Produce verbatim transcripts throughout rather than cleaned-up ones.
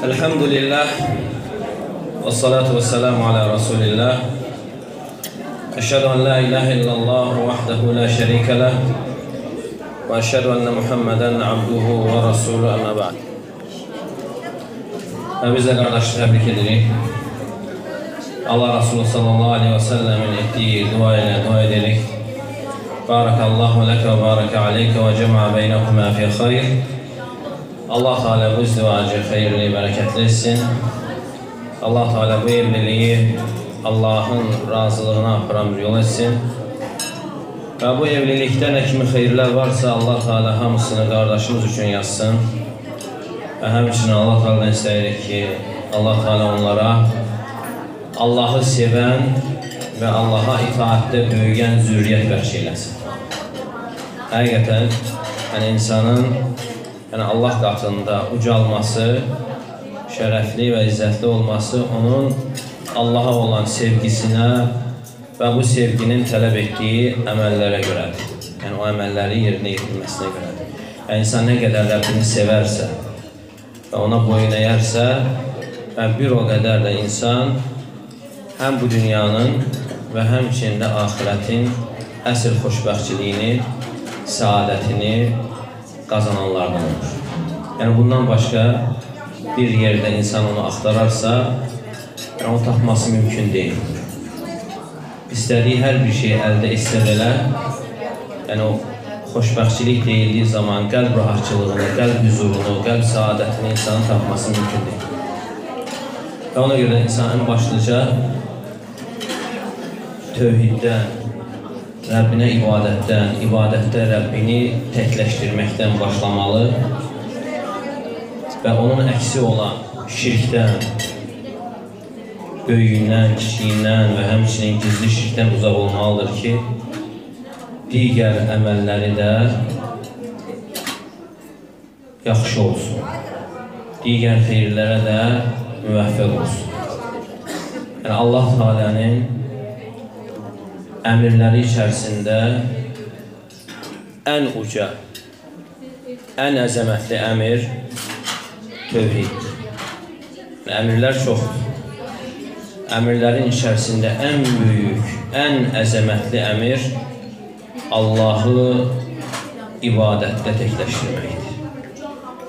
Elhamdülillah ve salatu ve selamu ala Resulillah. Eşhedü en la ilahe illallah vahdehu la şerike leh ve eşhedü enne Muhammeden abduhu ve resulü emme ba'd. Ve biz de kardeş tebrik edirik. Allah Resulü sallallahu aleyhi ve sellemin ettiği dua ile dua ederek Barakallahu leke ve baraka aleyke ve cema'a beynekuma fi hayr. Allah Teala bu izdivacı hayırlı, bereketli etsin. Allah Teala bu evliliği Allah'ın razılığına aparan bir yol etsin. Ve bu evlilikte ne kimi hayırlar varsa Allah Teala hamısını kardeşimiz için yazsın. Ve hemçinin Allah Teala'dan isteyirik ki Allah Teala onlara Allah'ı seven ve Allah'a itaatte büyüyen zürriyet bəxş eylesin. Həqiqətən yani insanın yani Allah katında ucalması, şerefli ve izzetli olması onun Allah'a olan sevgisine ve bu sevginin talep ettiği əməllərə görədir. Yani o əməlləri yerine getirmesine görədir. Yani insan ne kadar Rabbini severse ve ona boyun eğerse ve bir o kadar da insan hem bu dünyanın ve hemçinin de ahiretin əsr xoşbəxtçiliyini, saadetini kazananlardan olur. Yani bundan başka bir yerde insan onu aktararsa yani onu tapması mümkün değil. İstediği her bir şeyi elde etse belə, yani o xoşbəxtçilik deyildiği zaman qəlb rahatçılığını, qəlb huzurunu, qəlb saadetini insanın tapması mümkün değil. Ve ona göre insan en başlıca tövhiddən, Rabbinə ibadətdən, ibadətdə Rabbini təkləşdirməkdən başlamalı və onun əksi olan şirkdən, böyüyündən, kiçiyindən və həmçinin gizli şirkdən uzaq olmalıdır ki, digər əməlləri də yaxşı olsun, digər xeyirlərə də müvəffəq olsun. Yəni Allah Teala'nın əmirləri içərisində ən uca, ən əzəmətli əmir tövhiddir. Əmirlər çoxdur. Əmirlərin içərisində ən böyük, ən əzəmətli əmir Allahı ibadətdə təkləşdirməkdir.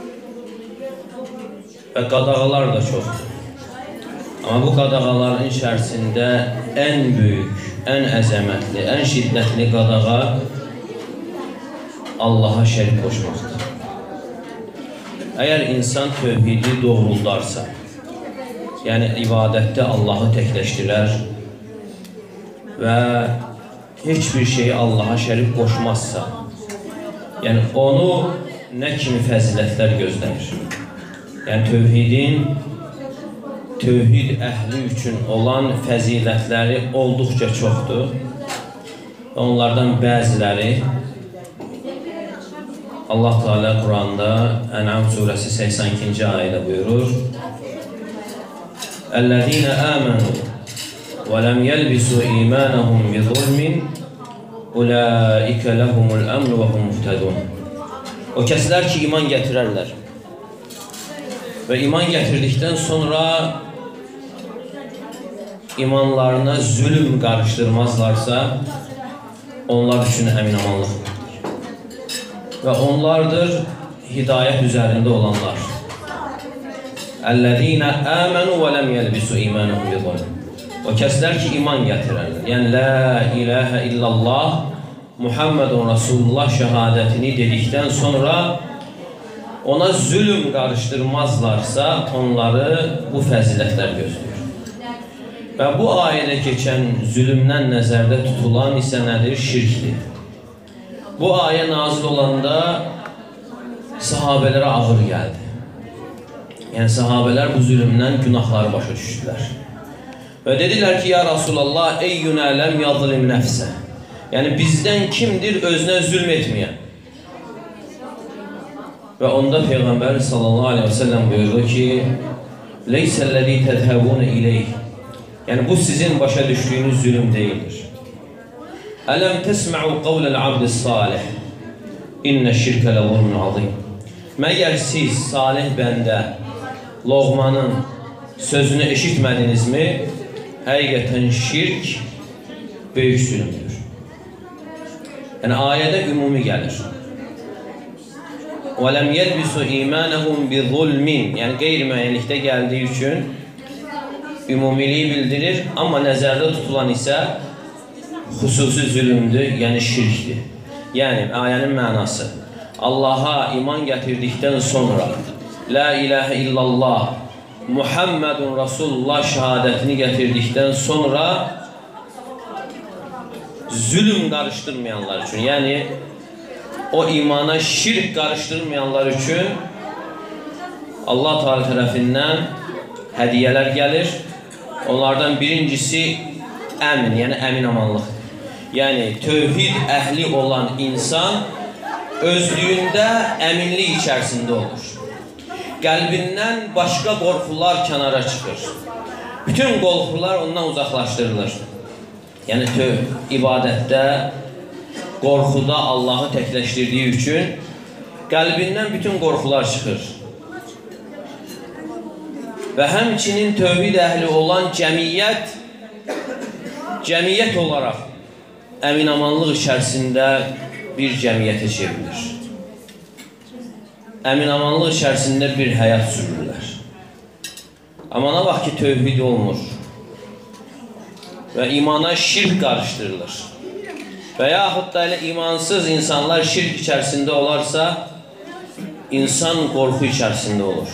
Və qadağalar da çoxdur. Amma bu qadağaların içərisində ən böyük, ən əzəmətli, ən şiddətli qadağa Allaha şərik qoşmaqdır. Əgər insan tövhidi doğruldarsa, yəni ibadətdə Allahı təkləşdirər və heç bir şeyi Allaha şərik qoşmazsa, yəni onu nə kimi fəzilətlər gözlənir? Yəni tövhidin tövhid əhli üçün olan fəzilətləri olduqca çoxdur. Onlardan bəziləri Allah Teala Kur'an'da En'am suresi səksən ikinci ayədə buyurur: "Ellezîne âmenû ve lem yelbisû îmânahum bi zulmin ulâike lehumul emnu ve hum muhtedûn." O kəslər ki iman gətirərlər və iman gətirdikdən sonra imanlarına zulüm karıştırmazlarsa onlar üçün əminamanlıqdır. Və onlardır hidayət üzərində olanlar. Əllezîne âmenû və lem yelbisû îmânahum bi zulm. O kəslər ki iman gətirərlər. Yəni la ilahə illallah Muhammedun Resulullah şəhadətini dedikdən sonra ona zulüm karıştırmazlarsa onları bu fəzilətlər gözləyir. Və bu ayədə keçən zülümdən nəzərdə tutulan isə nədir? Şirkdir. Bu ayə nazil olanda sahabələrə ağır gəldi. Yəni sahabələr bu zülümdən günahları başa düşdülər. Və dedilər ki, ya Rasulallah, eyyünə ləm yazlim nəfsə. Yəni bizdən kimdir özünə zülm etməyən? Və onda Peyğəmbər sallallahu aleyhi ve sellem buyurdu ki, leysəl-ləzî tədhəbûne ileyh. Yani bu sizin başa düştüğünüz zulüm değildir. Elem tesma'u kavlel abdis salih. İnne şirke le zulmun azim. Meğer siz salih bende Loğmanın sözünü eşitmədinizmi? Həqiqətən şirk böyük zülmdür. Yəni, ayədə ümumi gəlir. وَلَمْ يَلْبِسُوا إِيمَانَهُمْ بِظُلْمٍ Yəni, qeyri-müəyyənlikdə gəldiyi üçün ümumiliyi bildirir, amma nəzərdə tutulan isə xüsusi zülümdür, yəni şirkdir. Yəni, ayənin mənası Allaha iman gətirdikdən sonra La ilahə illallah Muhammedun Rasulullah şəhadətini gətirdikdən sonra zülüm qarışdırmayanlar üçün, yəni o imana şirk qarışdırmayanlar üçün Allah Teala tərəfindən hədiyələr gəlir. Onlardan birincisi əmin, yəni əmin-amanlıq. Yəni, tövhid əhli olan insan özlüyündə əminlik içərisində olur. Qəlbindən başqa qorxular kənara çıxır. Bütün qorxular ondan uzaqlaşdırılır. Yəni, ibadətdə, qorxuda Allahı təkləşdirdiyi üçün qəlbindən bütün qorxular çıxır. Və həmçinin tövhid əhli olan cəmiyyət, cəmiyyət olaraq əmin-amanlıq içərisində bir cəmiyyətə çevrilir. Əmin-amanlıq içərisində bir həyat sürürlər. Amma nə vaxt ki, tövhid olmur və imana şirk qarışdırılır və yaxud da elə imansız insanlar şirk içərisində olarsa, insan qorxu içərisində olur.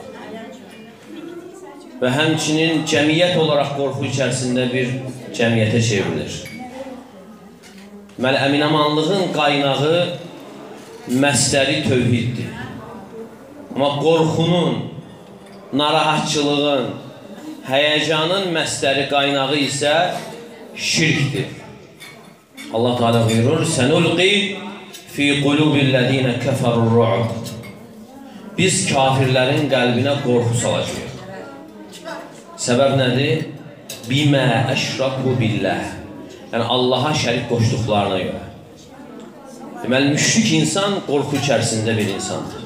Və həmçinin cəmiyyət olaraq qorxu içərisində bir cəmiyyətə çevrilir. Deməli, əmin-amanlığın qaynağı məsdəri tövhiddir. Amma qorxunun, narahatçılığın, həyəcanın məsdəri qaynağı isə şirkdir. Allah Teala buyurur, Sənulqi fi qulubillədinə kəfərur-ru'b Biz kafirlərin qəlbinə qorxu salacaq. Səbəb nədir? Bimə əşraku billəh Yəni, Allaha şərik qoşduqlarına görə. Deməli, müşrik insan qorxu içərisində bir insandır.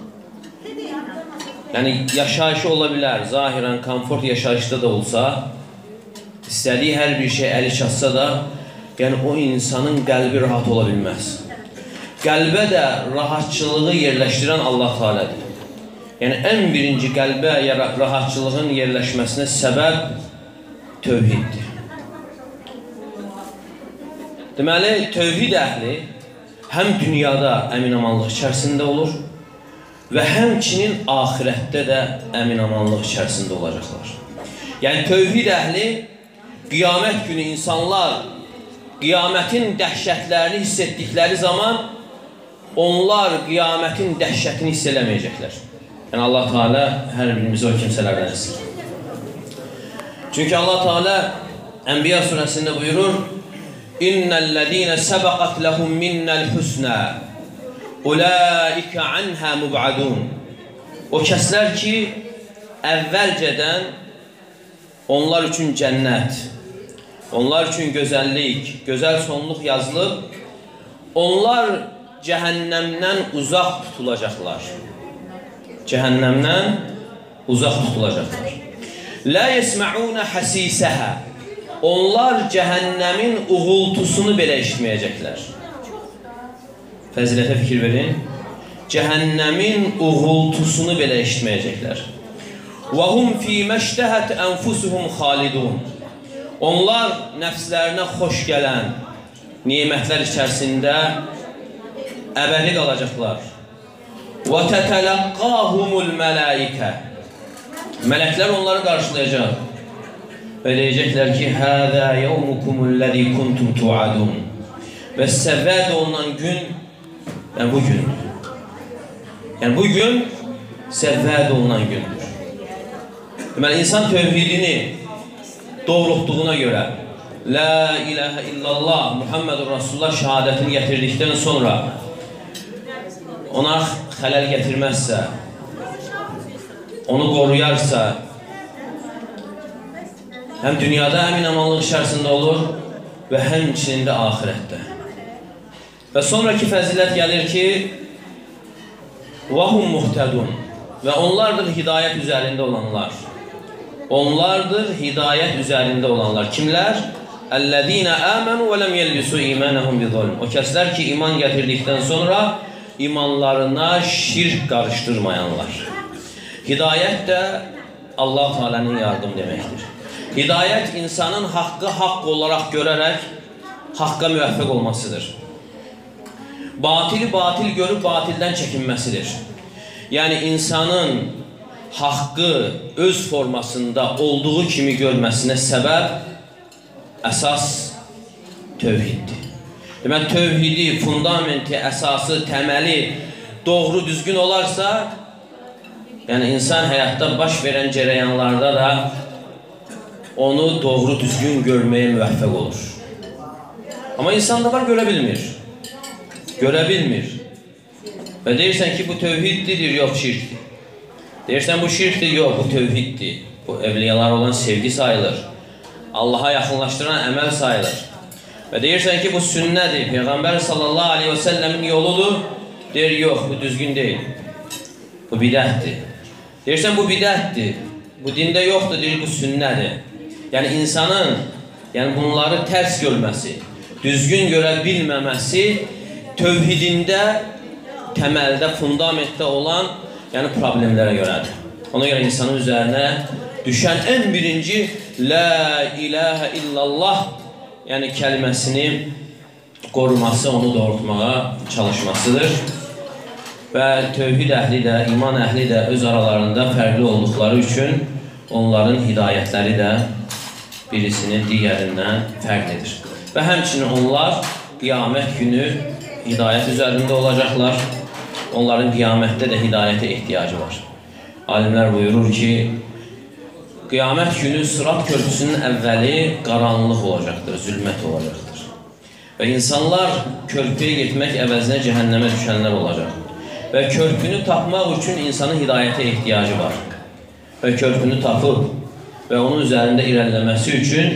Yəni, yaşayışı ola bilər, zahirən, komfort yaşayışda da olsa, istədiyi hər bir şey əli çatsa da, yəni, o insanın qəlbi rahat ola bilməz. Qəlbə də rahatçılığı yerləşdirən Allah Teala'dır. Yəni, ən birinci qəlbə rahatçılığın yerləşməsinə səbəb tövhiddir. Deməli, tövhid əhli həm dünyada əmin-amanlıq içərisində olur və həmçinin axirətdə də əmin-amanlıq içərisində olacaqlar. Yəni, tövhid əhli qiyamət günü insanlar qiyamətin dəhşətlərini hiss etdikləri zaman onlar qiyamətin dəhşətini hiss eləməyəcəklər. Yəni, Allah Teala hər birimizi o kimsələrdən etsin. Çünki Allah Teala Ənbiya surəsində buyurur, İnnəl-ləzīnə səbəqət ləhum minnəl-husnə Ulaikə anhə mubadun O kəslər ki, əvvəlcədən onlar üçün cənnət, onlar üçün gözəllik, gözəl sonluq yazılıb, onlar cəhənnəmdən uzaq tutulacaqlar. Cəhənnəmdən uzaq tutulacaqlar. Lə yesmə'unə həsisəhə Onlar cəhənnəmin uğultusunu belə eşitməyəcəklər. Fəzilətə fikir verin. Cəhənnəmin uğultusunu belə eşitməyəcəklər. Və hum fī məştəhət ənfusuhum xalidun Onlar nəfslərinə xoş gələn nimətlər içərisində əbədi qalacaqlar. Və tətələqqahumul mələikə Mələklər onları qarşılayacaq və deyəcəklər ki, Həzə yevmukumul-ləzi kuntum tu'adun Və sizə vəd olunan gün, yəni bu gündür. Yəni bu gün sizə vəd olunan gündür. Deməli, insan tövhidini doğrultduğuna görə La ilahə illallah Muhammedur Rasulullah şəhadətini gətirdikdən sonra ona xələl gətirməzsə, onu qoruyarsa, həm dünyada əmin-amanlıq içərisində olur və həmçinin də axirətdə. Və sonraki fəzilət gəlir ki, وَهُمْ مُهْتَدُونَ ve onlardır hidayet üzerinde olanlar. Onlardır hidayet üzerinde olanlar. Kimler? اَلَّذ۪ينَ آمَنُوا وَلَمْ يَلْبِسُوا اِيمَانَهُمْ بِظُلْمٍ. O kesler ki iman getirdikten sonra imanlarına şirk karıştırmayanlar. Hidayet de Allah Teala'nın yardım demektir. Hidayet insanın hakkı hak olarak görerek hakka müvəffəq olmasıdır. Batili batil görüp batilden çekinmesidir. Yani insanın hakkı öz formasında olduğu kimi görmesine sebep əsas tövhiddir. Demək, tövhidi, fundamenti, əsası, təməli doğru düzgün olarsa, yani insan həyatda baş verən cərəyanlarda da onu doğru düzgün görmeye müvəffəq olur. Ama insan da var, göre bilmir. Göre bilmir. Ve deyirsən ki, bu tövhiddir, yok şirkdir. Deyirsən bu şirkdir, yok bu tövhiddir. Bu evliyalar olan sevgi sayılır. Allah'a yaxınlaşdıran əməl sayılır. Və deyirsən ki, bu sünnədir. Peyğəmbər sallallahu aleyhi ve sellemin yoludur. Deyir, yok bu düzgün değil. Bu bidətdir. Deyirsən bu bidətdir. Bu dində yoxdur, deyir bu sünnədir. Yani insanın yani bunları ters görməsi, düzgün görə bilməməsi tövhidində, təməldə, fundamentdə olan yani problemlərə görədir. Ona görə insanın üzərinə düşən en birinci La ilahe illallah yani kelimesini koruması, onu doğrultmağa çalışmasıdır. Ve tövhid əhli de, iman əhli de öz aralarında fərqli oldukları üçün onların hidayətləri də birisinin digərindən fərqlidir. Və həmçinin onlar qiyamət günü hidayət üzərində olacaqlar. Onların qiyamətdə də hidayətə ehtiyacı var. Alimlər buyurur ki, qiyamət günü Sırat körpüsünün əvvəli qaranlıq olacaqdır, zülmət olacaqdır. Və insanlar körpüyə getmək əvəzinə cəhənnəmə düşənlər olacaq. Və körpünü tapmaq üçün insanın hidayətə ehtiyacı var. Və körpünü tapıb və onun üzərində irəliləməsi üçün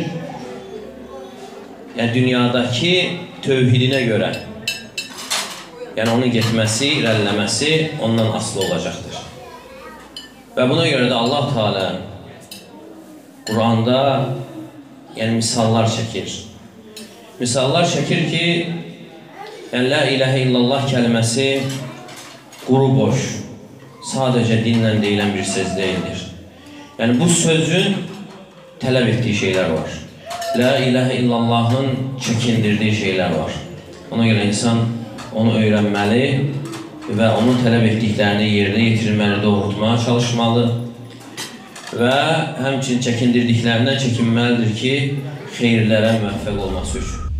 yəni dünyadakı tövhidinə görə yəni onun getməsi, irəliləməsi ondan asılı olacaqdır. Və buna görə də Allah Teala Quranda yəni misallar çəkir. Misallar çəkir ki, yəni La ilahə illallah kəlməsi quru boş, sadəcə dinlə deyilən bir söz deyildir. Yəni bu sözün tələb etdiyi şeylər var. La ilahə illallahın çəkindirdiyi şeylər var. Ona görə insan onu öyrənməli və onun tələb etdiklərini yerinə yetirməli, doğrultmağa çalışmalı və həmçinin çəkindirdiklərindən çəkinməlidir ki, xeyirlərə müvəffəq olması üçün.